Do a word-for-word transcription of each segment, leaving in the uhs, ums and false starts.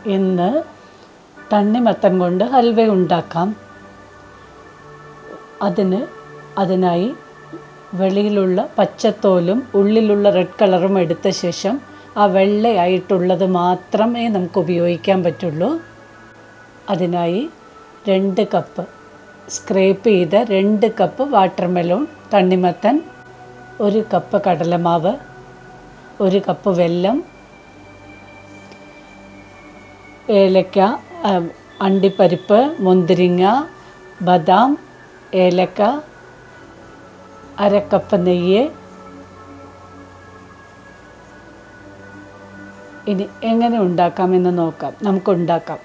ഇന്ന് തണ്ണിമത്തൻ കൊണ്ട് ഹൽവ ഉണ്ടാക്കാം. അതിന് അതിനായി വെളിയിലുള്ള പച്ചത്തോലും ഉള്ളിലുള്ള റെഡ് കളറും എടുത്ത ശേഷം ആ വെള്ളയായിട്ടുള്ളത് മാത്രമേ നമുക്ക് ഉപയോഗിക്കാൻ പറ്റുള്ളൂ. അതിനായി രണ്ട് കപ്പ് സ്ക്രേപ്പ് ചെയ്ത രണ്ട് കപ്പ് വാട്ടർമെലോൺ തണ്ണിമത്തൻ, ഒരു കപ്പ് കടലമാവ്, ഒരു കപ്പ് വെല്ലം, ഏലക്ക, അണ്ടിപ്പരിപ്പ്, മുന്തിരിങ്ങ, ബദാം, ഏലക്ക, അര കപ്പ് നെയ്യ്. ഇനി എങ്ങനെ ഉണ്ടാക്കാമെന്ന് നോക്കാം. നമുക്കുണ്ടാക്കാം.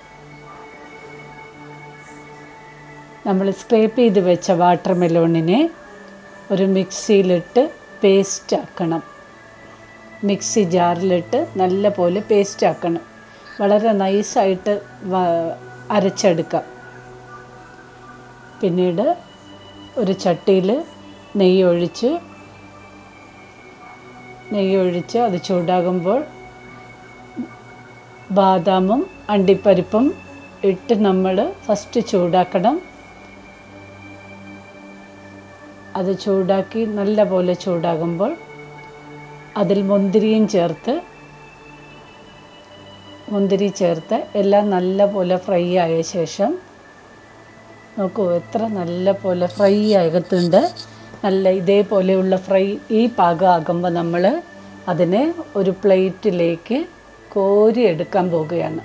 നമ്മൾ സ്ക്രേപ്പ് ചെയ്ത് വെച്ച വാട്ടർ മെലോണിനെ ഒരു മിക്സിയിലിട്ട് പേസ്റ്റ് ആക്കണം. മിക്സി ജാറിലിട്ട് നല്ല പോലെ പേസ്റ്റ് ആക്കണം. വളരെ നൈസായിട്ട് അരച്ചെടുക്കാം. പിന്നീട് ഒരു ചട്ടിയിൽ നെയ്യ് ഒഴിച്ച് നെയ്യ് ഒഴിച്ച് അത് ചൂടാകുമ്പോൾ ബാദാമും അണ്ടിപ്പരിപ്പും ഇട്ട് നമ്മൾ ഫസ്റ്റ് ചൂടാക്കണം. അത് ചൂടാക്കി നല്ല പോലെ ചൂടാകുമ്പോൾ അതിൽ മുന്തിരിയും ചേർത്ത് മുന്തിരി ചേർത്ത് എല്ലാം നല്ല പോലെ ഫ്രൈ ആയ ശേഷം നോക്കൂ, എത്ര നല്ല പോലെ ഫ്രൈ ആകത്തുണ്ട്. നല്ല ഇതേപോലെയുള്ള ഫ്രൈ ഈ പാകമാകുമ്പോൾ നമ്മൾ അതിനെ ഒരു പ്ലേറ്റിലേക്ക് കോരി എടുക്കാൻ പോകുകയാണ്.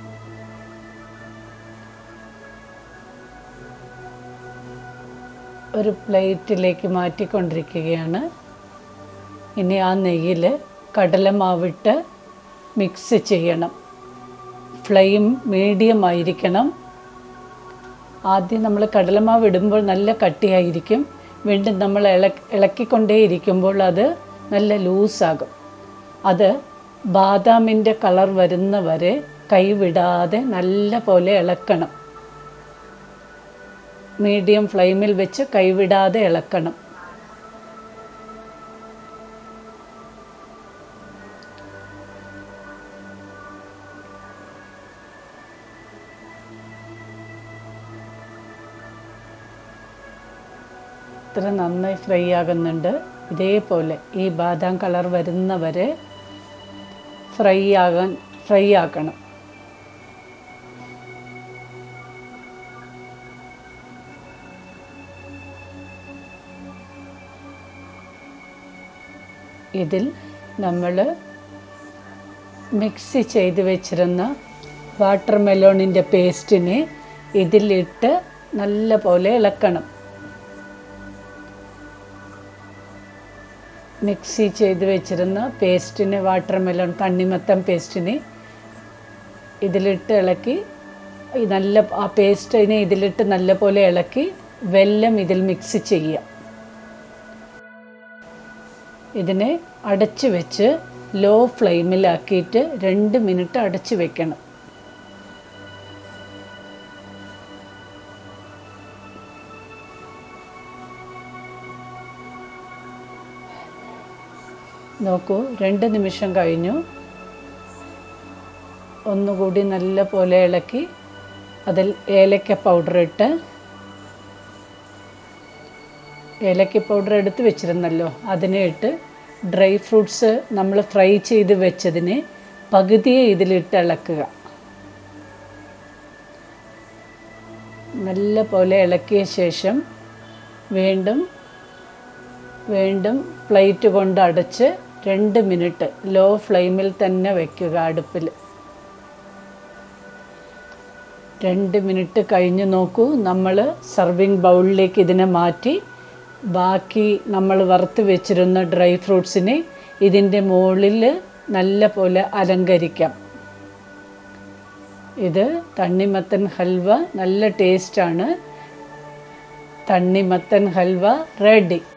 ഒരു പ്ലേറ്റിലേക്ക് മാറ്റിക്കൊണ്ടിരിക്കുകയാണ്. ഇനി ആ നെയ്യിൽ കടലമാവിട്ട് മിക്സ് ചെയ്യണം. ഫ്ലെയിം മീഡിയം ആയിരിക്കണം. ആദ്യം നമ്മൾ കടലമാവ് ഇടുമ്പോൾ നല്ല കട്ടിയായിരിക്കും. വീണ്ടും നമ്മൾ ഇള ഇളക്കിക്കൊണ്ടേ ഇരിക്കുമ്പോൾ അത് നല്ല ലൂസാകും. അത് ബാദാമിൻ്റെ കളർ വരുന്നവരെ കൈവിടാതെ നല്ല പോലെ ഇളക്കണം. മീഡിയം ഫ്ലെയിമിൽ വെച്ച് കൈവിടാതെ ഇളക്കണം. ഇത്ര നന്നായി ഫ്രൈ ആകുന്നുണ്ട്. ഇതേപോലെ ഈ ബാദാം കളർ വരുന്നവരെ ഫ്രൈ ആകാൻ ഫ്രൈ ആക്കണം. ഇതിൽ നമ്മൾ മിക്സ് ചെയ്ത് വെച്ചിരുന്ന വാട്ടർ മെലോണിൻ്റെ പേസ്റ്റിനെ ഇതിലിട്ട് നല്ല പോലെ ഇളക്കണം. മിക്സി ചെയ്ത് വെച്ചിരുന്ന പേസ്റ്റിനെ വാട്ടർ മെലോൺ തണ്ണിമത്തൻ പേസ്റ്റിനെ ഇതിലിട്ട് ഇളക്കി നല്ല ആ പേസ്റ്റിനെ ഇതിലിട്ട് നല്ല പോലെ ഇളക്കി വെല്ലം ഇതിൽ മിക്സ് ചെയ്യുക. ഇതിനെ അടച്ച് വെച്ച് ലോ ഫ്ലെയിമിലാക്കിയിട്ട് രണ്ട് മിനിറ്റ് അടച്ച് വെക്കണം. നോക്കൂ, രണ്ട് നിമിഷം കഴിഞ്ഞു. ഒന്നുകൂടി നല്ല പോലെ ഇളക്കി അതിൽ ഏലക്ക പൗഡർ ഇട്ട് ഏലക്ക പൗഡർ എടുത്ത് വെച്ചിരുന്നല്ലോ അതിനെ ഇട്ട് ഡ്രൈ ഫ്രൂട്ട്സ് നമ്മൾ ഫ്രൈ ചെയ്ത് വെച്ചതിനെ പകുതിയെ ഇതിലിട്ട് ഇളക്കുക. നല്ല പോലെ ഇളക്കിയ ശേഷം വീണ്ടും വീണ്ടും പ്ലേറ്റ് കൊണ്ട് അടച്ച് രണ്ട് മിനിറ്റ് ലോ ഫ്ലെയിമിൽ തന്നെ വയ്ക്കുക അടുപ്പിൽ. രണ്ട് മിനിറ്റ് കഴിഞ്ഞ് നോക്കൂ, നമ്മൾ സർവിങ് ബൗളിലേക്ക് ഇതിനെ മാറ്റി ബാക്കി നമ്മൾ വറുത്ത് വെച്ചിരുന്ന ഡ്രൈ ഫ്രൂട്ട്സിനെ ഇതിൻ്റെ മുകളിൽ നല്ല പോലെ അലങ്കരിക്കാം. ഇത് തണ്ണിമത്തൻ ഹൽവ നല്ല ടേസ്റ്റാണ്. തണ്ണിമത്തൻ ഹൽവ റെഡി.